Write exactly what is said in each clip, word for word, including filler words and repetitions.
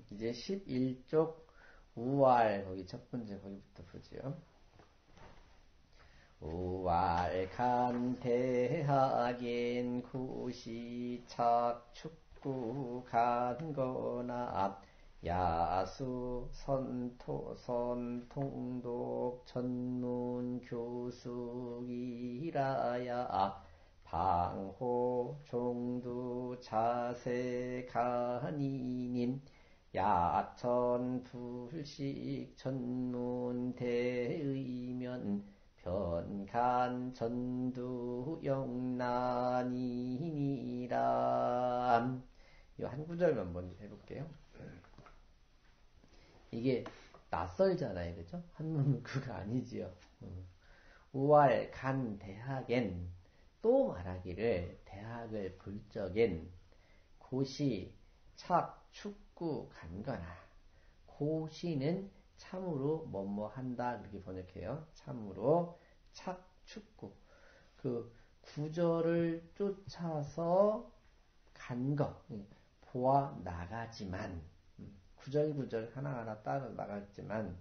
이제 십일 쪽 우왈 거기 첫 번째 거기부터 보죠. 우왈간대하긴 구시착 축구 간거나 야수 선토 선통독 전문 교숙이라야 방호 종두 자세 간이님 야천 불식 전문 대의면 변간 전두 영란이니라. 이 한 구절만 먼저 해볼게요. 이게 낯설잖아요, 그죠? 한문 문구가 아니지요. 우왈 간 대학엔 또 말하기를 대학을 볼 적엔 고시 착 축구 간거나 고시는 참으로 뭐뭐 한다 그렇게 번역해요. 참으로 착 축구 그 구절을 쫓아서 간 거 보아 나가지만 구절구절 하나하나 따라 나갔지만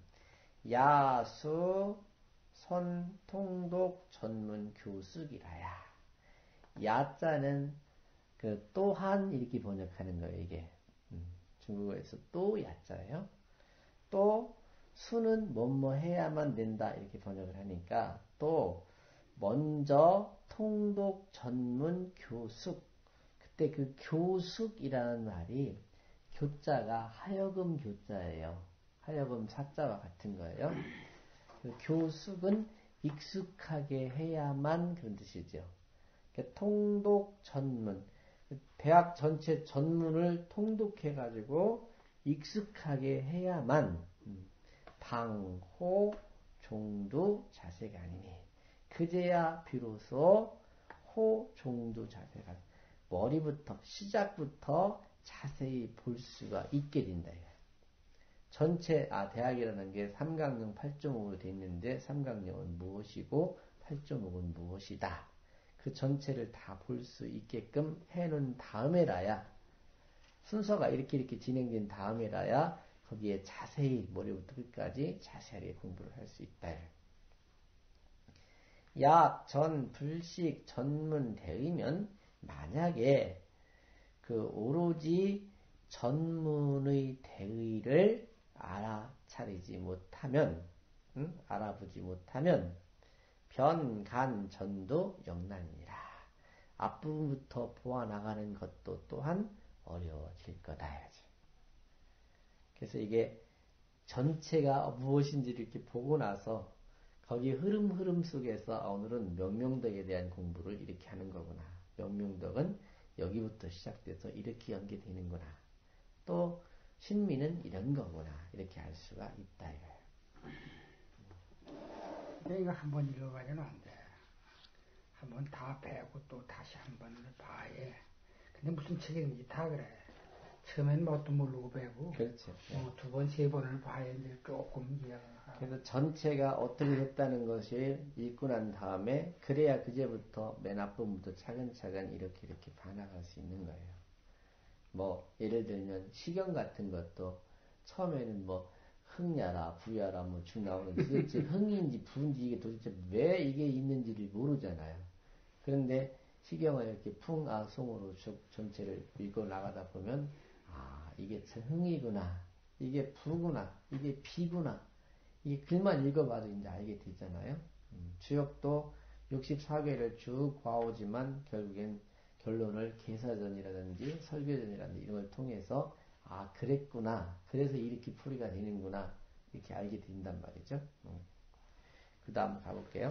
야수 선통독 전문 교숙이라야 야자는 그 또한 이렇게 번역하는 거예요. 이게 음, 중국어에서 또 야자예요. 또 수는 뭐뭐 해야만 된다 이렇게 번역을 하니까 또 먼저 통독 전문 교숙 그때 그 교숙이라는 말이 교자가 하여금 교자예요. 하여금 사자와 같은 거예요. 그 교숙은 익숙하게 해야만 그런 뜻이죠. 통독 전문 대학 전체 전문을 통독해가지고 익숙하게 해야만 방호 종두 자세가 아니니 그제야 비로소 호 종두 자세가 머리부터 시작부터 자세히 볼 수가 있게 된다. 전체 아 대학이라는 게 삼강령 팔 점 오로 되어 있는데 삼강령은 무엇이고 팔 점 오는 무엇이다. 그 전체를 다 볼 수 있게끔 해놓은 다음에라야 순서가 이렇게 이렇게 진행된 다음에라야 거기에 자세히 머리부터 끝까지 자세하게 공부를 할 수 있다. 약, 전, 불식, 전문, 대의면 만약에 그 오로지 전문의 대의를 알아차리지 못하면 응? 알아보지 못하면 변, 간, 전도 영난이라. 앞부분부터 보아나가는 것도 또한 어려워질 거다야지. 그래서 이게 전체가 무엇인지 이렇게 보고 나서 거기 흐름 흐름 속에서 오늘은 명명덕에 대한 공부를 이렇게 하는 거구나. 명명덕은 여기부터 시작돼서 이렇게 연계되는구나. 또 신미는 이런 거구나. 이렇게 알 수가 있다 이거예요. 이거 한번 읽어가지고는 안 돼. 한번 다 배우고 또 다시 한번 봐야. 근데 무슨 책인지 다 그래. 처음엔 뭣도 모르고 배우고. 그렇죠. 어, 두 번, 세 번을 봐야 이제 조금 이해가. 그래서 전체가 어떻게 됐다는 것을 읽고 난 다음에 그래야 그제부터 맨 앞부분부터 차근차근 이렇게 이렇게 봐나갈 수 있는 거예요. 뭐 예를 들면 시경 같은 것도 처음에는 뭐 흥야라 부야라 뭐 쭉 나오는데 도대체 흥인지 부인지 이게 도대체 왜 이게 있는지를 모르잖아요. 그런데 시경을 이렇게 풍아송으로 쭉 전체를 읽고 나가다 보면 아 이게 흥이구나 이게 부구나 이게 비구나 이 글만 읽어봐도 이제 알게 되잖아요. 음, 주역도 육십사 개를 쭉 봐오지만 결국엔 결론을 개사전이라든지 설교전이라든지 이런 걸 통해서 아 그랬구나 그래서 이렇게 풀이가 되는구나 이렇게 알게 된단 말이죠. 음. 그 다음 가볼게요.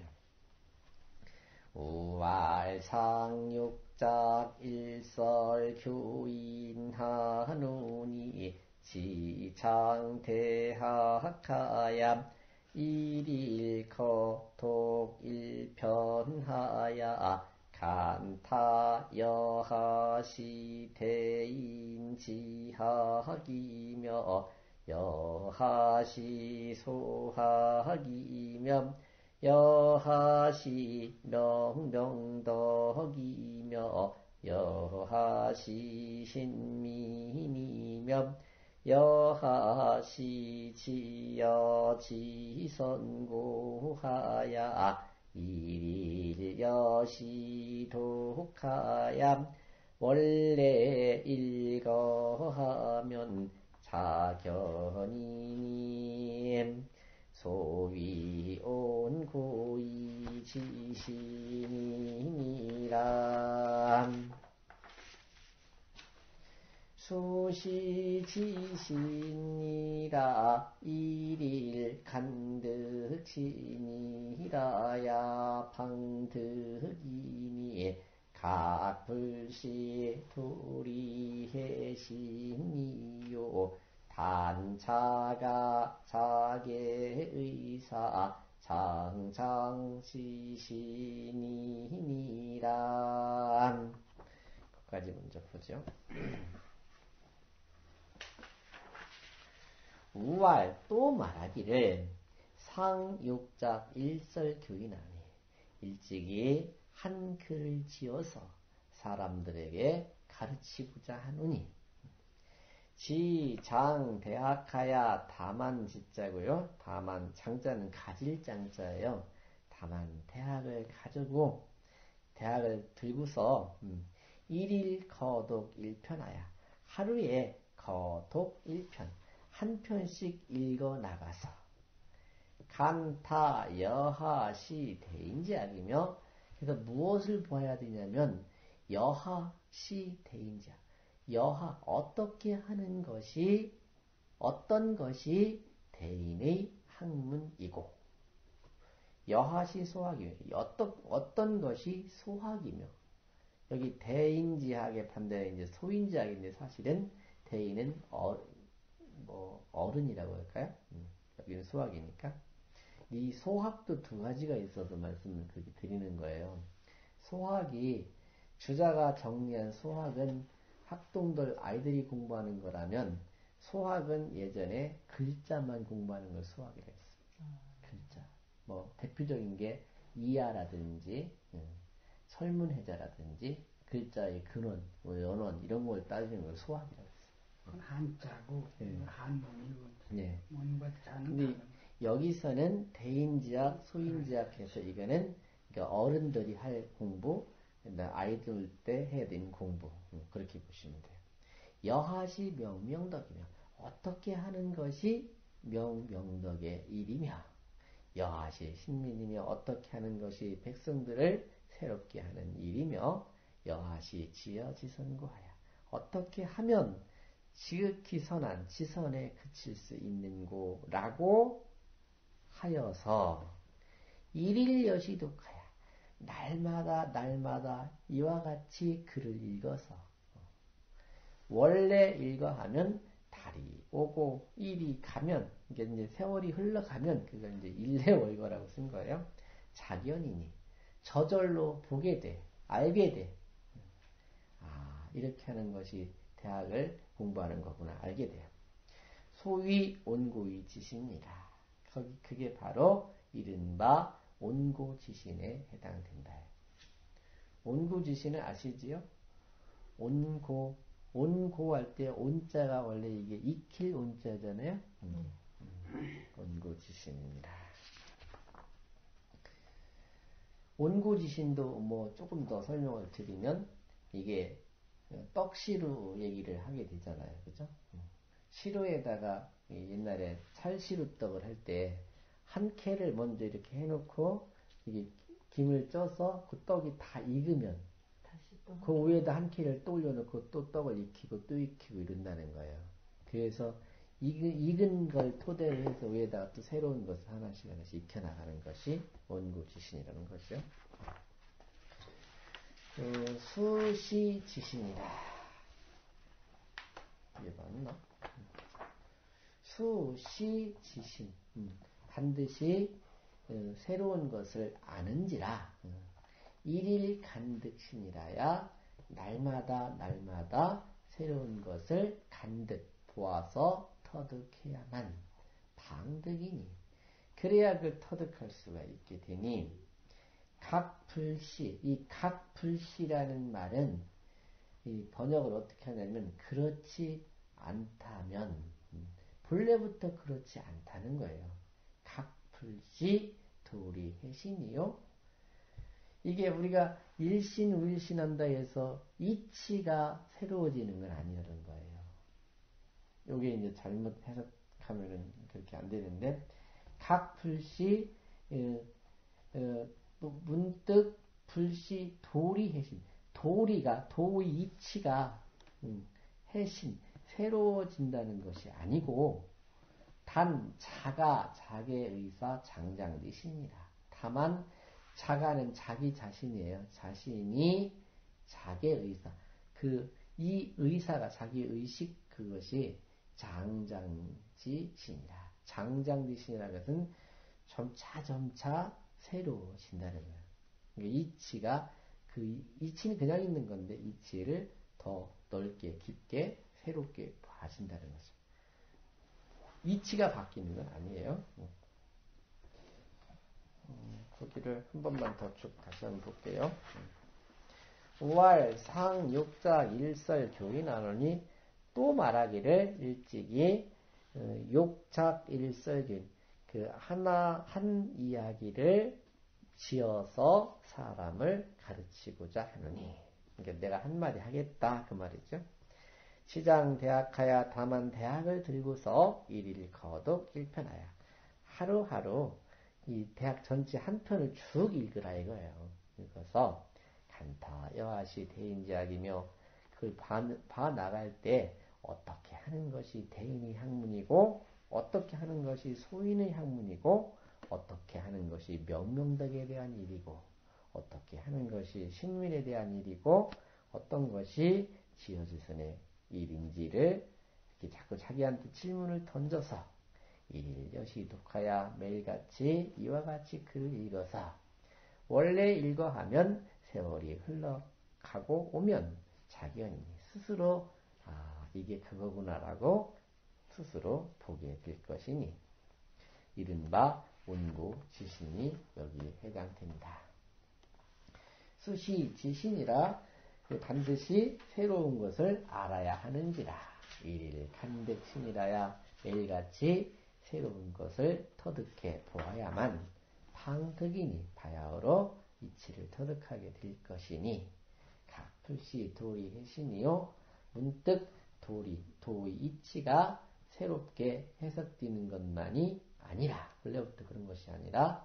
우왈상육작 일설교인하누니 지창대학하얌 일일거독 일편하야 간타 여하시 대인지학이며 여하시 소학이며 여하시 명명덕이며 여하시 신민이며 여하시 지여 지선고하야 일일 여시 독하얌 원래 일거하면 자견이님 소위 온고이 지신이니라 수시지신이라 일일 간득진이라야 방득이니 각불시 도리해신이요 단차가 자계의사 장장지신이니라. 끝까지 먼저 보죠. 우알 또 말하기를 상육작 일설교인하니 일찍이 한 글을 지어서 사람들에게 가르치고자 하노니 지장 대학하야 다만 지자고요. 다만 장자는 가질 장자예요. 다만 대학을 가지고 대학을 들고서 음, 일일 거독 일편하야 하루에 거독 일편 한 편씩 읽어 나가서 간타 여하시 대인지학이며 그래서 무엇을 보아야 되냐면 여하시 대인지학 여하 어떻게 하는 것이 어떤 것이 대인의 학문이고 여하시 소학이며 어떤 어떤 것이 소학이며 여기 대인지학의 반대에 이제 소인지학인데 사실은 대인은 어, 뭐 어른이라고 할까요? 음, 여기는 소학이니까 이 소학도 두 가지가 있어서 말씀을 그렇게 드리는 거예요. 소학이 주자가 정리한 소학은 학동들 아이들이 공부하는 거라면 소학은 예전에 글자만 공부하는 걸 소학이라 했어요. 글자. 뭐 대표적인 게 이하라든지 음, 설문해자라든지 글자의 근원, 뭐 연원 이런 걸 따지는 걸 소학이라고 했어요. 그건 한자고 네. 한문이고 네. 뭔가 자는 근데 여기서는 대인지학, 소인지학해서 이거는 그러니까 어른들이 할 공부, 아이들 때 해야 되는 공부 그렇게 보시면 돼요. 여하시 명명덕이며 어떻게 하는 것이 명명덕의 일이며 여하시 신민이며 어떻게 하는 것이 백성들을 새롭게 하는 일이며 여하시 지어지선고하여 어떻게 하면 지극히 선한 지선에 그칠 수 있는 고라고 하여서 일일 여시독하여 날마다 날마다 이와 같이 글을 읽어서 원래 읽어하면 달이 오고 일이 가면 이게 이제 세월이 흘러가면 그걸 이제 일례월거라고 쓴 거예요. 자견이니 저절로 보게 돼 알게 돼. 아 이렇게 하는 것이 대학을 공부하는 거구나 알게 돼요. 소위 온고의 지신이라. 거기 그게 바로 이른바 온고지신에 해당된다. 온고지신은 아시지요? 온고 온고할 때 온자가 원래 이게 익힐 온자잖아요. 음. 음. 온고지신입니다. 온고지신도 뭐 조금 더 설명을 드리면 이게 떡시루 얘기를 하게 되잖아요. 그죠? 시루에다가 옛날에 찰시루떡을 할 때 한 캐를 먼저 이렇게 해놓고 이게 김을 쪄서 그 떡이 다 익으면 그 위에다 한 캐를 또 올려놓고 또 떡을 익히고 또 익히고 이런다는 거예요. 그래서 익은, 익은 걸 토대로 해서 위에다가 또 새로운 것을 하나씩 하나씩 익혀나가는 것이 원고지신이라는 거죠. 그 수시지신이다. 이게 맞나? 수시지신. 음, 반드시 어, 새로운 것을 아는지라. 어, 일일 간득신이라야 날마다 날마다 새로운 것을 간득 보아서 터득해야만 방득이니 그래야 그 터득할 수가 있게 되니 각불시 이 각불시라는 말은 이 번역을 어떻게 하냐면 그렇지 않다면 본래부터 그렇지 않다는 거예요. 각불시 도리해신이요. 이게 우리가 일신 우일신한다 해서 이치가 새로워지는 건 아니라는 거예요. 요게 이제 잘못 해석하면은 그렇게 안 되는데, 각불시 어, 어, 문득 불시 도리해신, 도리가 도의 이치가 음, 해신 새로워진다는 것이 아니고 단 자가 자기의 의사 장장지신이라. 다만 자가는 자기 자신이에요. 자신이 자기의 의사, 그 이 의사가 자기 의식, 그것이 장장지신이라. 장장지신이라는 것은 점차 점차 새로워진다는 거예요. 그러니까 이치가, 그 이치는 그냥 있는 건데 이치를 더 넓게 깊게 새롭게 봐진다는 거죠. 이치가 바뀌는 건 아니에요. 음, 거기를 한 번만 더 쭉 다시 한번 볼게요. 오할 상육자 일설 교인하노니 또 말하기를 일찍이 욕작 일설균, 그 하나 한 이야기를 지어서 사람을 가르치고자 하느니, 그러니까 내가 한마디 하겠다 그 말이죠. 시장 대학하야 다만 대학을 들고서 일일 거독 일편하여 하루하루 이 대학 전체 한 편을 쭉 읽으라 이거예요. 읽어서 간타 여하시 대인지학이며 그걸 봐, 봐 나갈 때 어떻게 하는 것이 대인의 학문이고 어떻게 하는 것이 소인의 학문이고 어떻게 하는 것이 명명덕에 대한 일이고 어떻게 하는 것이 신민에 대한 일이고 어떤 것이 지어지선의 일인지를 이렇게 자꾸 자기한테 질문을 던져서 일일 여시 독하야 매일같이 이와 같이 글을 읽어서 원래 읽어 하면 세월이 흘러가고 오면 자기는 스스로 아 이게 그거구나라고 스스로 보게 될 것이니 이른바 운구지신이 여기에 해당된다. 수시 지신이라 반드시 새로운 것을 알아야 하는지라. 일일 간백신이라야 매일같이 새로운 것을 터득해 보아야만 방득이니 바야흐로 이치를 터득하게 될 것이니 각불시 도리해신이요 문득 도리, 도의 이치가 새롭게 해석되는 것만이 아니라 원래부터 그런 것이 아니라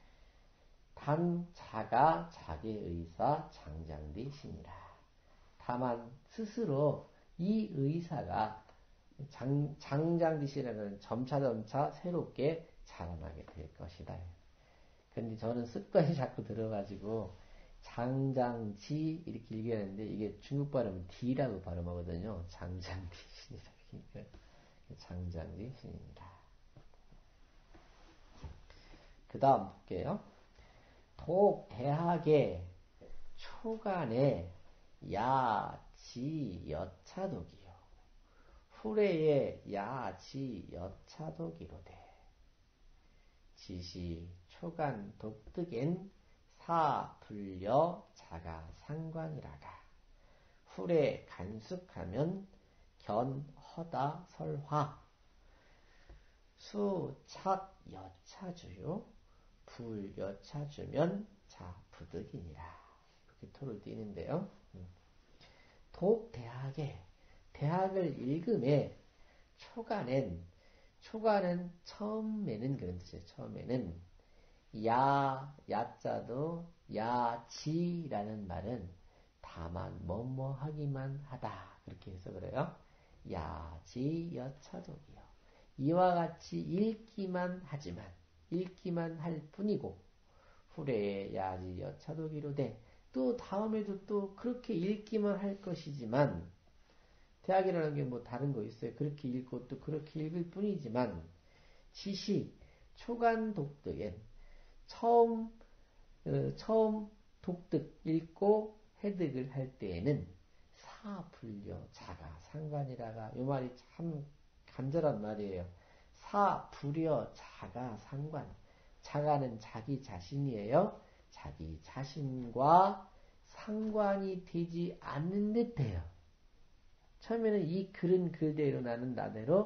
단 자가 자기의 의사 장장되시니라. 다만 스스로 이 의사가 장, 장장지시라는 점차점차 새롭게 자라나게 될 것이다. 근데 저는 습관이 자꾸 들어가지고 장장지 이렇게 읽었는데 이게 중국 발음은 D라고 발음하거든요. 장장지신이라. 그러니까 장장지신입니다. 그 다음 볼게요. 독 대학의 초간에 야지 여차독이요. 후래의 야지 여차독이로되 지시 초간 독득엔 사불려 자가 상관이라가 후래 간숙하면 견허다 설화 수착 여차주요 불여차주면 자부득이니라. 이렇게 토를 띄는데요. 독 대학에 대학을 읽음에 초간엔 초간은 처음에는 그런 뜻이에요. 처음에는 야 야자도 야지라는 말은 다만 뭐뭐 하기만 하다 그렇게 해서 그래요. 야지 여차독이요. 이와 같이 읽기만 하지만 읽기만 할 뿐이고 후래에 야지 여차독이로되 또 다음에도 또 그렇게 읽기만 할 것이지만 대학이라는 게 뭐 다른 거 있어요. 그렇게 읽고 또 그렇게 읽을 뿐이지만 지시 초간 독득엔 처음 어, 처음 독득 읽고 해득을 할 때에는 사불려 자가 상관이라가 이 말이 참 간절한 말이에요. 사불여 자가 상관. 자가는 자기 자신이에요. 자기 자신과 상관이 되지 않는 듯해요. 처음에는 이 글은 글대로 나는 나대로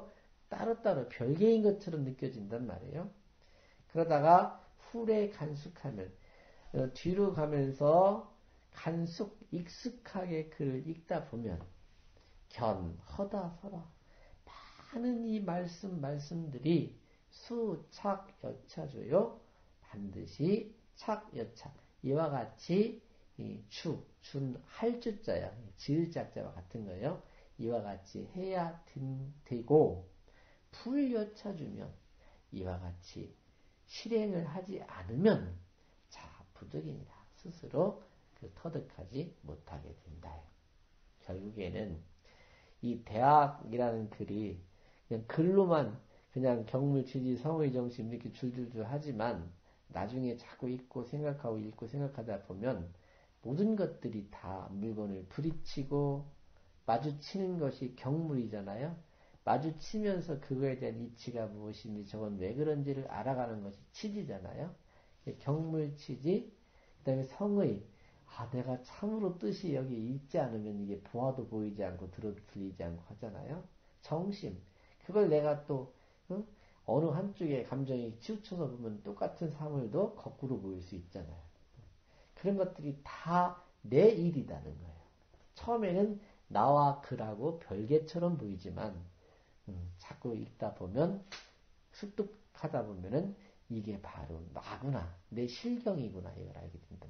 따로따로 별개인 것처럼 느껴진단 말이에요. 그러다가 후래 간숙하면 어, 뒤로 가면서 간숙 익숙하게 글을 읽다 보면 견, 허다, 설화 많은 이 말씀 말씀들이 수, 착, 여차조요. 반드시 착, 여차 이와 같이 이 추, 준, 할주자야 지읒작자와 같은 거예요. 이와 같이 해야 되고 불여차주면 이와 같이 실행을 하지 않으면 자 부득이니라 스스로 그 터득하지 못하게 된다. 결국에는 이 대학이라는 글이 그냥 글로만 그냥 경물, 취지, 성의, 정신 이렇게 줄줄줄 하지만 나중에 자꾸 읽고 생각하고 읽고 생각하다 보면 모든 것들이 다 물건을 부딪히고 마주치는 것이 경물이잖아요. 마주치면서 그거에 대한 이치가 무엇인지 저건 왜 그런지를 알아가는 것이 치지잖아요. 경물, 치지, 그 다음에 성의. 아, 내가 참으로 뜻이 여기 있지 않으면 이게 보아도 보이지 않고 들어도 들리지 않고 하잖아요. 정심. 그걸 내가 또 어? 어느 한쪽에 감정이 치우쳐서 보면 똑같은 사물도 거꾸로 보일 수 있잖아요. 그런 것들이 다 내 일이라는 거예요. 처음에는 나와 그라고 별개처럼 보이지만 음, 자꾸 읽다 보면 습득하다 보면은 이게 바로 나구나, 내 실경이구나 이걸 알게 된단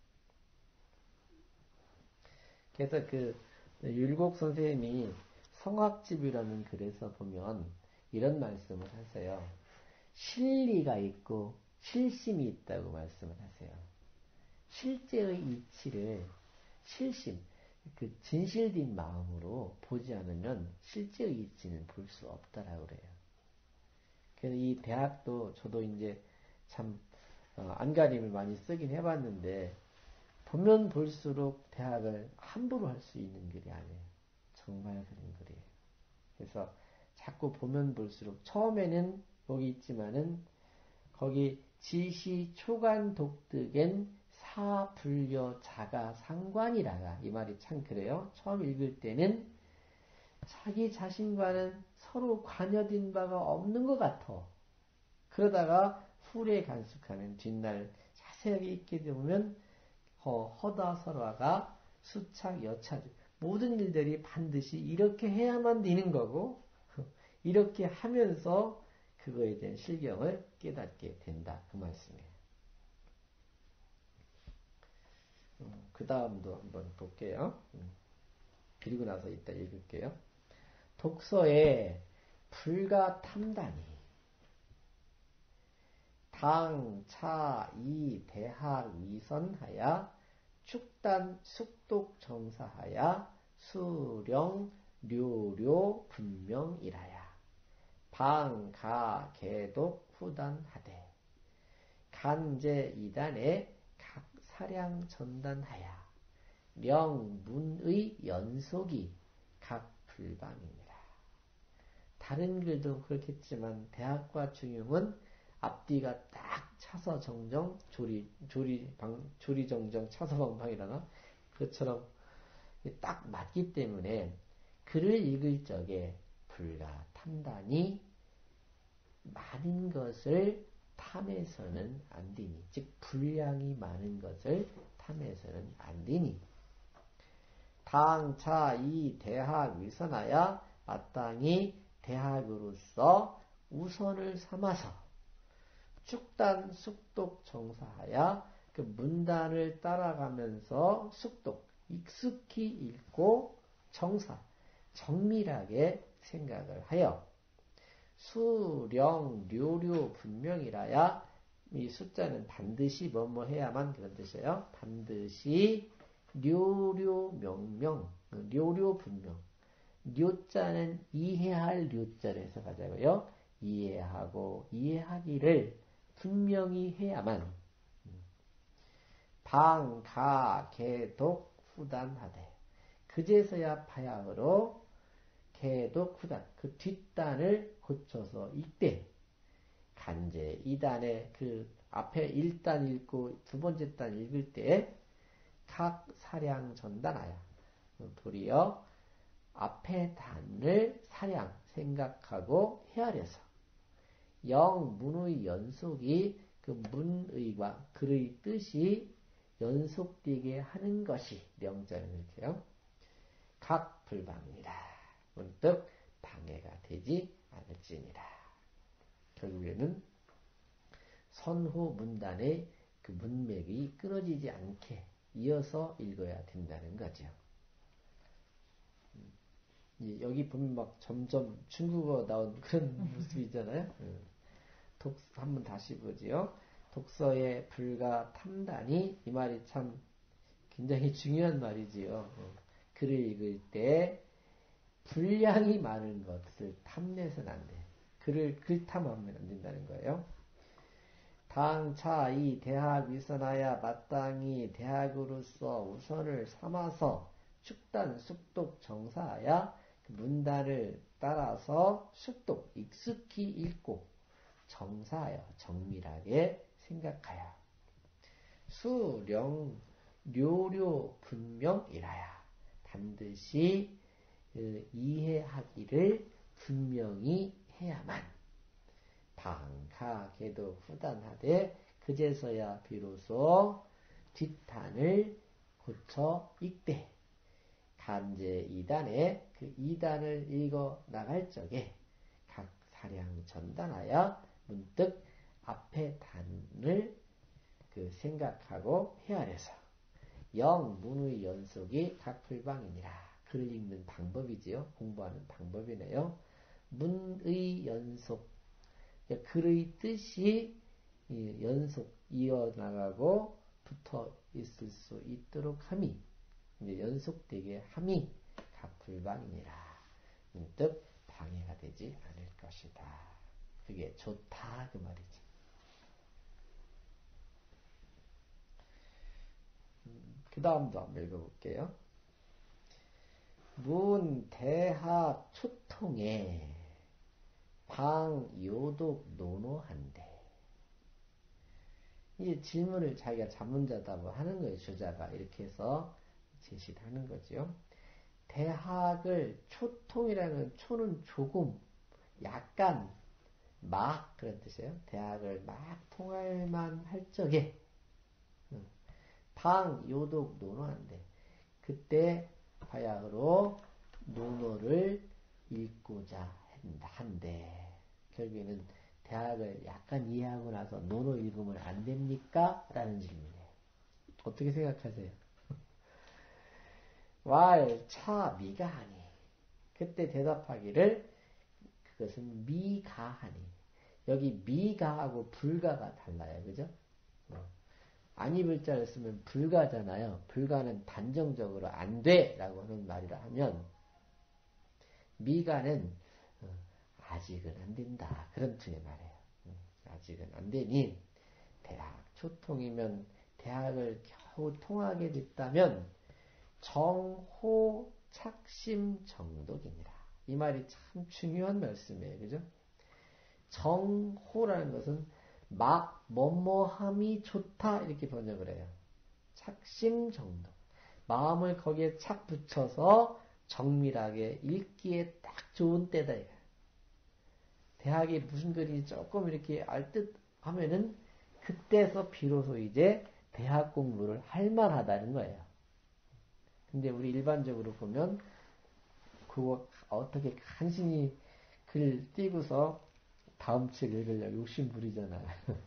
말이에요. 그래서 그 율곡 선생님이 성악집이라는 글에서 보면 이런 말씀을 하세요. 실리가 있고 실심이 있다고 말씀을 하세요. 실제의 이치를 실심, 그 진실된 마음으로 보지 않으면 실제의 이치는 볼 수 없다라고 그래요. 그래서 이 대학도 저도 이제 참 어, 안간힘을 많이 쓰긴 해봤는데 보면 볼수록 대학을 함부로 할 수 있는 글이 아니에요. 정말 그런 글이에요. 그래서 자꾸 보면 볼수록 처음에는 여기 있지만은 거기 지시 초간 독득엔 사불려 자가 상관이라가 이 말이 참 그래요. 처음 읽을 때는 자기 자신과는 서로 관여된 바가 없는 것 같아. 그러다가 후래 간숙하면 뒷날 자세하게 읽게 되면 허, 허다 설화가 수착 여차주 모든 일들이 반드시 이렇게 해야만 되는 거고 이렇게 하면서 그거에 대한 실경을 깨닫게 된다. 그 말씀이에요. 음, 그 다음도 한번 볼게요. 음, 그리고 나서 이따 읽을게요. 독서에 불가 탐단이 당, 차, 이, 대학, 위선하야 축단, 숙독, 정사하야 수령, 료료, 분명이라야 방, 가, 개독, 후단하되 간제 이단에 각 사량 전단하야 명, 문의 연속이 각 불방이니라. 다른 글도 그렇겠지만 대학과 중용은 앞뒤가 딱 차서 정정 조리 조리 방 조리 정정 차서 방방이라나 그것처럼 딱 맞기 때문에 글을 읽을 적에 불가 탐단이 많은 것을 탐해서는 안 되니 즉 분량이 많은 것을 탐해서는 안 되니 당, 차, 이, 대학, 위선하야 마땅히 대학으로서 우선을 삼아서 축단, 숙독, 정사하야 그 문단을 따라가면서 숙독, 익숙히 읽고 정사, 정밀하게 생각을 하여 수령, 료료, 분명이라야 이 숫자는 반드시 뭐뭐 해야만 그런 뜻이에요. 반드시 료료, 명명, 료료, 분명. 료자는 이해할 료자를 해석하자고요. 이해하고 이해하기를 분명히 해야만 방, 가, 개, 독, 후단하되 그제서야 바야흐로 개, 독, 후단 그 뒷단을 고쳐서 읽되 간제 이 단에 그 앞에 일 단 읽고 두 번째 단 읽을 때 각 사량 전단하여 도리어 앞에 단을 사량 생각하고 헤아려서 영 문의 연속이 그 문의와 글의 뜻이 연속되게 하는 것이 명자는 이렇게요. 각 불방이라 문득 방해가 되지 않을지니라. 결국에는 선후 문단의 그 문맥이 끊어지지 않게 이어서 읽어야 된다는 거죠. 여기 보면 막 점점 중국어 나온 그런 모습이잖아요. 독, 한번 다시 보지요. 독서의 불가 탐단이, 이 말이 참 굉장히 중요한 말이지요. 글을 읽을 때 분량이 많은 것을 탐내서는 안 돼. 글을 글탐하면 안 된다는 거예요. 당차 이 대학 위선하야 마땅히 대학으로서 우선을 삼아서 축단 숙독 정사하야 문단을 따라서 숙독 익숙히 읽고 정사하여 정밀하게 생각하여 수령 료료 분명이라야 반드시 이해하기를 분명히 해야만 방카계도 후단하되 그제서야 비로소 뒷단을 고쳐 읽되 간제 이단에 그 이단을 읽어 나갈 적에 각 사량 전단하여 문득 앞에 단을 그 생각하고 헤아려서 영 문의 연속이 각 불방이니라. 글을 읽는 방법이지요. 공부하는 방법이네요. 문의 연속, 글의 뜻이 연속 이어나가고 붙어 있을 수 있도록 함이, 이제 연속되게 함이 각 불방이니라. 문득 방해가 되지 않을 것이다. 그게 좋다 그 말이죠. 음, 그 다음도 한번 읽어볼게요. 문 대학 초통에 방 요독 논어한데, 이제 질문을 자기가 자문자답을 하는 거예요. 주자가 이렇게 해서 제시를 하는 거죠. 대학을 초통이라는 초는 조금 약간 막 그런 뜻이에요. 대학을 막 통할만 할 적에 방 요독 논어한데, 그때 바야흐로 논어를 읽고자 한데, 결국에는 대학을 약간 이해하고 나서 논어 읽으면 안 됩니까? 라는 질문이에요. 어떻게 생각하세요? 왈, 차, 미가하니. 그때 대답하기를 그것은 미가하니. 여기 미가하고 불가가 달라요. 그죠? 안 입을 자를 쓰면 불가잖아요. 불가는 단정적으로 안 돼! 라고 하는 말이라 하면, 미가는 아직은 안 된다. 그런 뜻의 말이에요. 아직은 안 되니, 대학 초통이면 대학을 겨우 통하게 됐다면, 정호 착심 정독이니라. 이 말이 참 중요한 말씀이에요. 그죠? 정호라는 것은 막 뭐뭐함이 좋다 이렇게 번역을 해요. 착심 정독. 마음을 거기에 착 붙여서 정밀하게 읽기에 딱 좋은 때다. 이거. 대학에 무슨 글이 조금 이렇게 알듯 하면은 그때서 비로소 이제 대학 공부를 할 만하다는 거예요. 근데 우리 일반적으로 보면 그거 어떻게 간신히 글 띄고서 다음 책 읽으려고 욕심 부리잖아요.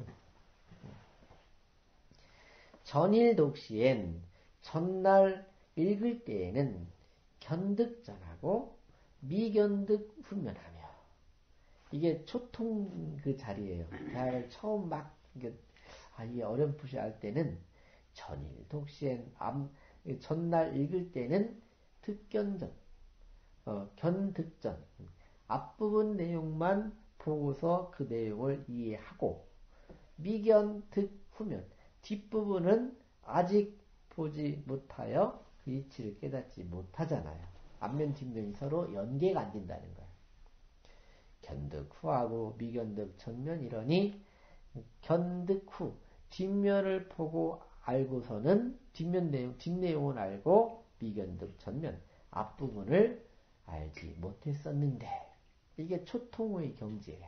전일 독시엔 전날 읽을 때에는 견득전하고 미견득 훈면하며, 이게 초통 그 자리예요. 대학을 처음 막 이게 아, 이게 어렴풋이 할 때는 전일 독시엔 암 전날 읽을 때는 득견전, 어, 견득전, 앞부분 내용만 보고서 그 내용을 이해하고, 미견, 득, 후면, 뒷부분은 아직 보지 못하여 그 이치를 깨닫지 못하잖아요. 앞면, 뒷면이 서로 연계가 안 된다는 거예요. 견득 후하고 미견득 전면 이러니, 견득 후, 뒷면을 보고 알고서는 뒷면 내용, 뒷내용은 알고 미견득 전면, 앞부분을 알지 못했었는데, 이게 초통의 경지예요.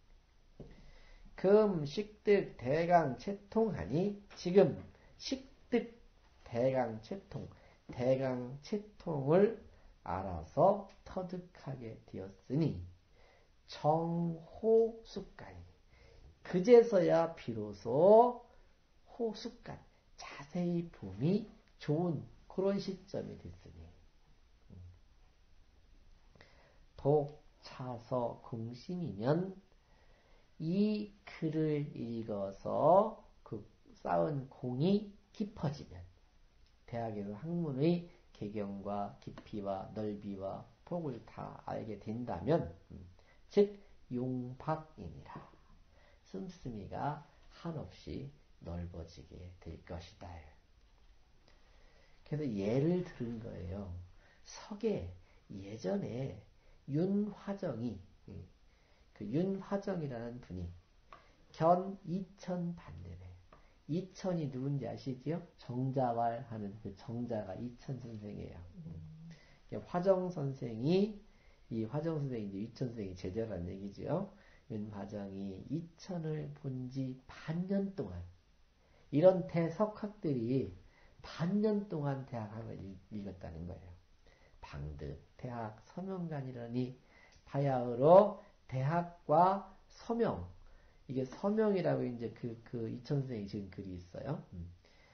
금, 식득, 대강, 채통하니 지금 식득, 대강, 채통, 대강, 채통을 알아서 터득하게 되었으니 정호숙간이 그제서야 비로소 호숙간 자세히 봄이 좋은 그런 시점이 됐으니 독차서 공심이면 이 글을 읽어서 그 쌓은 공이 깊어지면 대학에서 학문의 개경과 깊이와 넓이와 폭을 다 알게 된다면 즉 용박이니라 씀씀이가 한없이 넓어지게 될 것이다. 그래서 예를 들은 거예요. 석에 예전에 윤화정이 그 윤화정이라는 분이 견 이천 반년에 이천이 누군지 아시지요? 정자왈 하는 그 정자가 이천 선생이에요. 음. 화정 선생이 이 화정 선생이 이제 이천 선생이 제자라는 얘기죠. 윤화정이 이천을 본 지 반년 동안 이런 대석학들이 반년 동안 대학학을 읽었다는 거예요. 방득, 대학, 서명간이라니 바야흐로 대학과 서명 이게 서명이라고 이제 그, 그 이천 선생이 지은 글이 있어요. 음.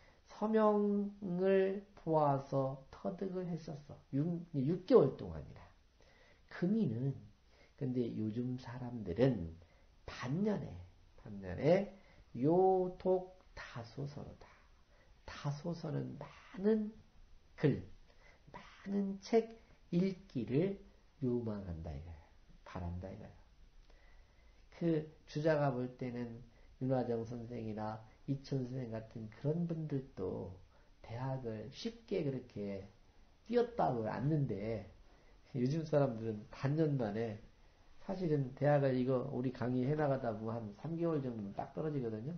서명을 보아서 터득을 했었어. 육 개월 동안이라. 금이는 근데 요즘 사람들은 반년에 반년에 요독 다소서로다. 다소서는 많은 글, 많은 책 읽기를 요망한다 이거예요. 바란다 이거예요. 그 주자가 볼 때는 윤화정 선생이나 이천 선생 같은 그런 분들도 대학을 쉽게 그렇게 뛰었다고 않는데 요즘 사람들은 반년 만에 사실은 대학을 이거 우리 강의 해나가다 보면 한 삼 개월 정도는 딱 떨어지거든요.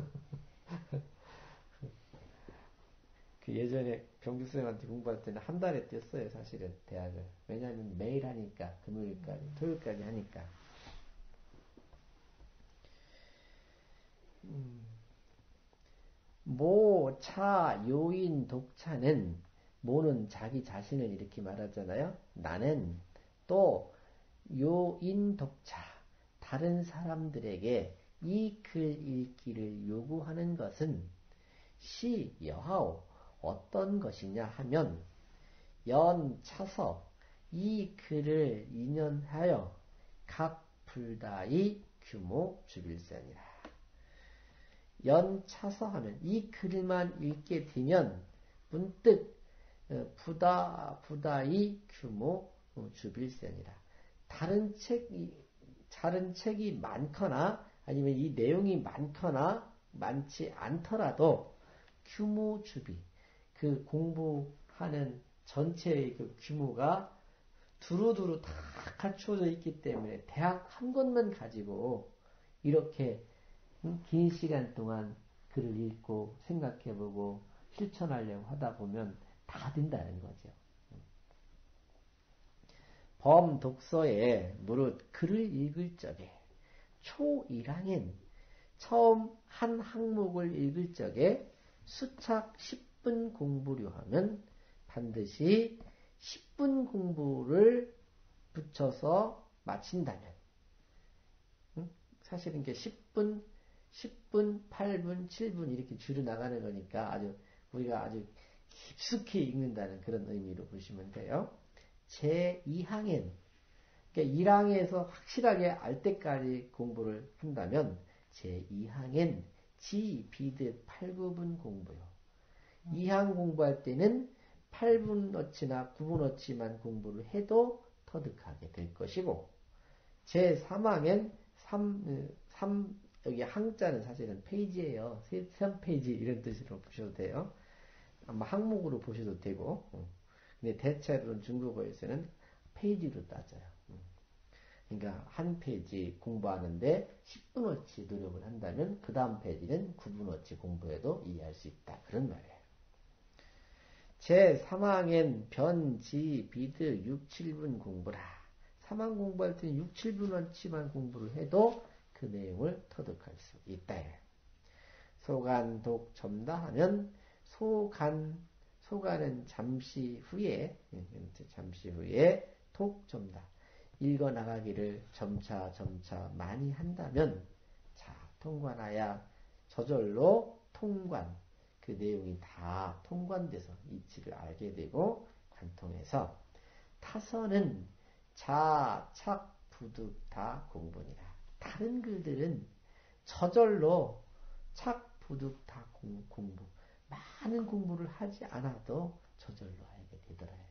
그 예전에 병규선생한테 공부할 때는 한 달에 뛰었어요, 사실은 대학을. 왜냐하면 매일 하니까 금요일까지, 토요일까지 하니까. 음. 모, 차, 요인, 독차는 모는 자기 자신을 이렇게 말하잖아요. 나는 또 요인, 독차 다른 사람들에게 이 글 읽기를 요구하는 것은 시, 여하오 어떤 것이냐 하면 연, 차서 이 글을 인연하여 각 불다의 규모 주빌선이라. 연차서 하면 이 글만 읽게 되면 문득 부다 부다의 규모 주빌선이라. 다른 책이 다른 책이 많거나 아니면 이 내용이 많거나 많지 않더라도 규모 주비 그 공부하는 전체의 그 규모가 두루두루 다 갖추어져 있기 때문에 대학 한 권만 가지고 이렇게 긴 시간 동안 글을 읽고 생각해보고 실천하려고 하다 보면 다 된다는 거죠. 범 독서에 무릇 글을 읽을 적에 초 일 학년 처음 한 항목을 읽을 적에 수착 십 분 공부려 하면 반드시 십 분 공부를 붙여서 마친다면 사실은 이게 십 분 십 분, 팔 분, 칠 분 이렇게 줄여 나가는 거니까 아주 우리가 아주 깊숙이 읽는다는 그런 의미로 보시면 돼요. 제이 항엔 그러니까 일 항에서 확실하게 알 때까지 공부를 한다면 제이 항엔 지, 비드 팔, 구 분 공부요. 이 항 공부할 때는 팔 분어치나 구 분어치만 공부를 해도 터득하게 될 것이고 제삼 항엔 삼, 삼 여기 항자는 사실은 페이지예요. 삼 페이지 이런 뜻으로 보셔도 돼요. 아마 항목으로 보셔도 되고. 근데 대체로는 중국어에서는 페이지로 따져요. 그러니까 한 페이지 공부하는데 십 분어치 노력을 한다면 그 다음 페이지는 구 분어치 공부해도 이해할 수 있다. 그런 말이에요. 제삼 항엔 변, 지, 비드 육, 칠 분 공부라. 사만 공부할 때는 육, 칠 분어치만 공부를 해도 그 내용을 터득할 수 있다. 소간, 독, 점다 하면 소간, 소간은 잠시 후에, 잠시 후에 독, 점다. 읽어 나가기를 점차 점차 많이 한다면 자, 통관하야 저절로 통관, 그 내용이 다 통관돼서 이치를 알게 되고 관통해서 타서는 자, 착, 부득 다 공부니라. 다른 글들은 저절로 착, 부득 다 공, 공부. 많은 공부를 하지 않아도 저절로 알게 되더라요.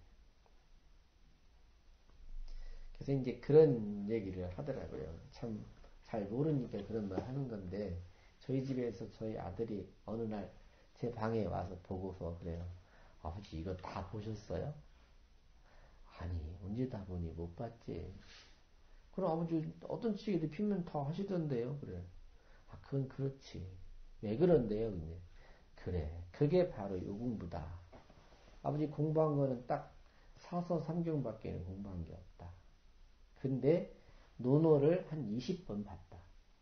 그래서 이제 그런 얘기를 하더라고요. 참 잘 모르니까 그런 말 하는 건데, 저희 집에서 저희 아들이 어느 날 제 방에 와서 보고서 그래요. 아버지 이거 다 보셨어요? 아니, 언제 다 보니 못 봤지. 그럼 아버지 어떤 책에도 피면 다 하시던데요. 그래. 아, 그건 그렇지. 왜 그런데요? 근데 그래. 그게 바로 요 공부다. 아버지 공부한 거는 딱 사서 삼경밖에는 공부한 게 없다. 근데 논어를 한 이십 번 봤다.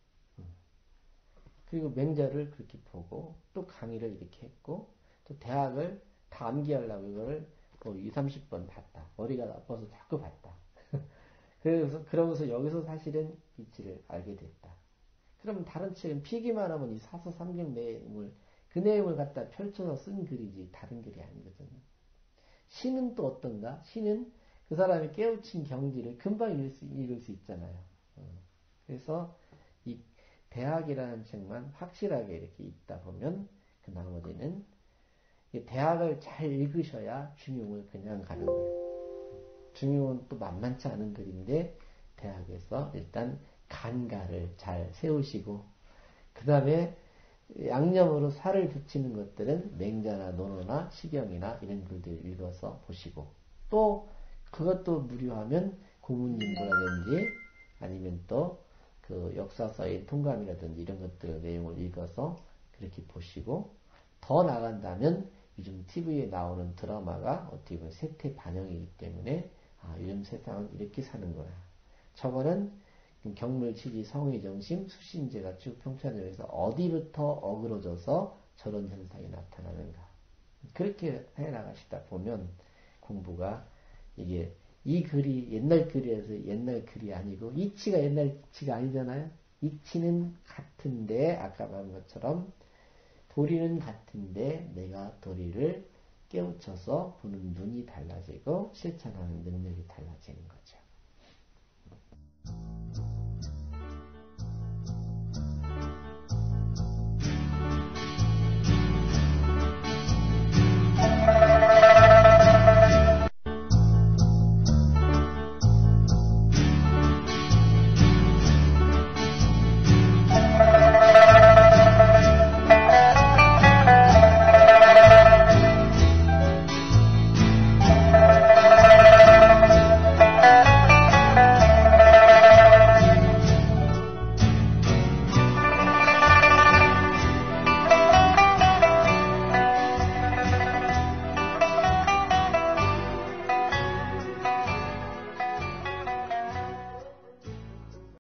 그리고 맹자를 그렇게 보고 또 강의를 이렇게 했고 또 대학을 다 암기하려고 이거를 뭐 이십, 삼십 번 봤다. 머리가 나빠서 자꾸 봤다. 그래서 그러면서 여기서 사실은 이치를 알게 됐다. 그럼 다른 책은 피기만 하면 이 사서 삼경 내용을 그 내용을 갖다 펼쳐서 쓴 글이지 다른 글이 아니거든요. 시는 또 어떤가? 시는 그 사람이 깨우친 경지를 금방 읽을 수, 읽을 수 있잖아요. 그래서 이 대학이라는 책만 확실하게 이렇게 읽다 보면 그 나머지는 대학을 잘 읽으셔야 중용을 그냥 가는 거예요. 중용은 또 만만치 않은 글인데 대학에서 일단 간가를 잘 세우시고 그 다음에 양념으로 살을 붙이는 것들은 맹자나 논어나 시경이나 이런 글들 읽어서 보시고 또 그것도 무료하면 고문진보라든지 아니면 또 그 역사서의 통감이라든지 이런 것들 내용을 읽어서 그렇게 보시고 더 나간다면 요즘 티비에 나오는 드라마가 어떻게 보면 세태 반영이기 때문에 아, 요즘 세상은 이렇게 사는 거야. 저거는 경물치지 성의정심 수신제가 쭉 평판에서 어디부터 어그러져서 저런 현상이 나타나는가. 그렇게 해나가시다 보면 공부가 이게 이 글이 옛날 글이라서 옛날 글이 아니고 이치가 옛날 이치가 아니잖아요. 이치는 같은데 아까 말한 것처럼 도리는 같은데 내가 도리를 깨우쳐서 보는 눈이 달라지고 실천하는 능력이 달라지는 거죠.